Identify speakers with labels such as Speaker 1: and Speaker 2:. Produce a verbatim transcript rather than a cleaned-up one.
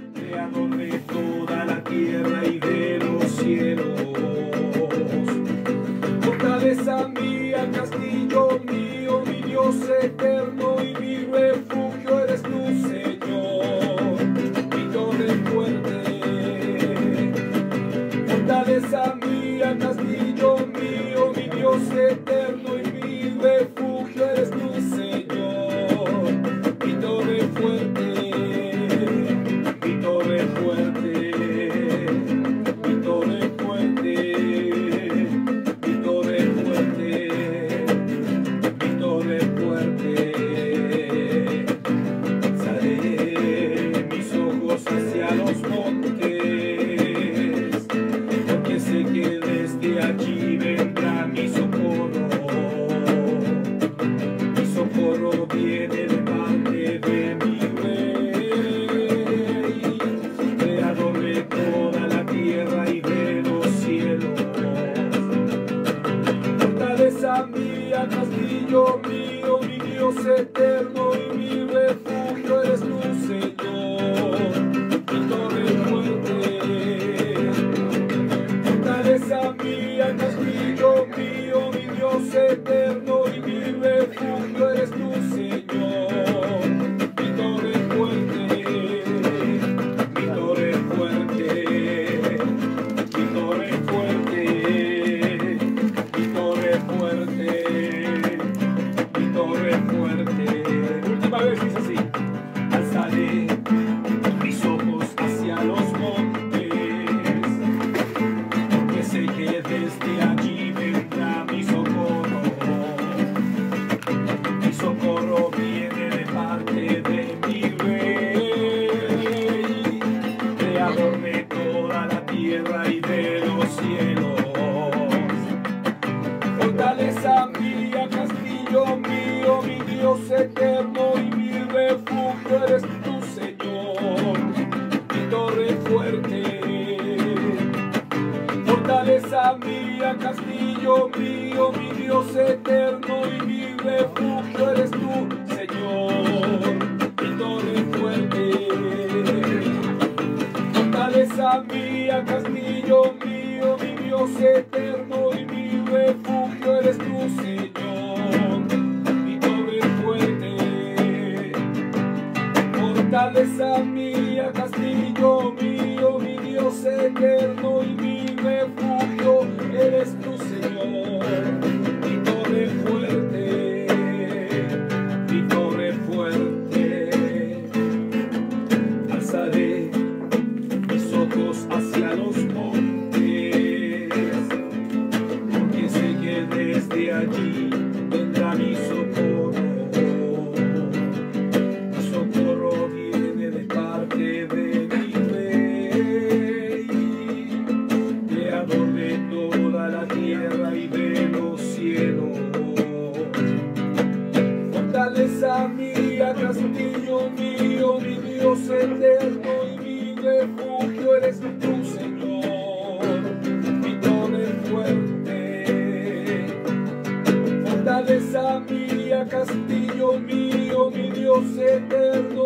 Speaker 1: creador de toda la tierra y de los cielos. Fortaleza mía, castillo mío, mi Dios eterno y mi refugio eres tú, Señor, mi torre fuerte. Fortaleza mía, castillo mío, mi Dios eterno y mi refugio eres tú, Señor, mi torre fuerte, mi torre fuerte, mi torre fuerte, mi torre fuerte, mi torre fuerte. Alzaré mis ojos hacia los montes, porque sé que desde allí vendrá mi socorro. Mi socorro viene de parte de mi Rey, creador de toda la tierra y de los cielos. Fortaleza mía, castillo mío, mi Dios eterno y mi refugio eres tú, Señor, mi torre fuerte. Fortaleza mía, castillo mío, mi Dios eterno y mi refugio eres tú, Señor, mi torre fuerte, mi torre fuerte, mi torre fuerte, mi torre fuerte, mi torre fuerte. Última vez dice así: alzaré mis ojos hacia los montes, porque sé que desde allí vendrá mi socorro. Mi socorro viene de parte de mi Rey, creador de toda la tierra y de los cielos. Fortaleza mía, castillo mío, mi Dios eterno y mi refugio eres tú, Señor, mi torre fuerte. Fortaleza mía, castillo mío, mi Dios eterno y mi refugio eres tú, Señor, mi torre fuerte. Fortaleza mía, castillo mío, mi Dios eterno y mi refugio eres tú, Señor, mi torre fuerte. Fortaleza mía, castillo mío, mi Dios eterno y mi refugio eres tú, Señor, mi torre fuerte, mi torre fuerte. Alzaré mis ojos hacia los montes, porque sé que desde allí vendrá mi socorro. Mi socorro viene de parte de mi Rey, creador de toda la tierra y de los cielos. Fortaleza mía, castillo mío, mi Dios eterno y mi refugio eres tú, Señor, mi torre fuerte. Fortaleza mía, castillo mío, mi Dios eterno